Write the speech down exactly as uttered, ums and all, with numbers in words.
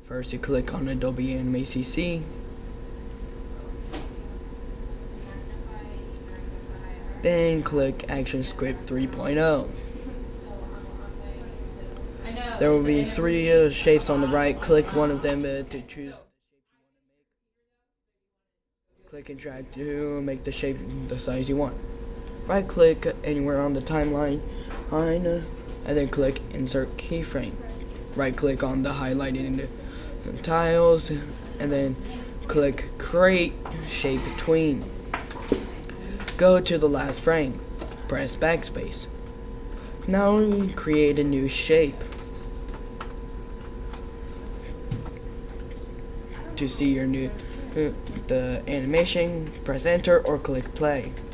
First you click on Adobe Animate C C. Then click ActionScript three point oh. There will be three uh, shapes on the right. Click one of them uh, to choose. Click and drag to make the shape the size you want. Right click anywhere on the timeline and then click Insert Keyframe. Right click on the highlighted in the, the tiles and then click Create Shape Tween. Go to the last frame. Press backspace. Now create a new shape. To see your new uh, the animation, press enter or click play.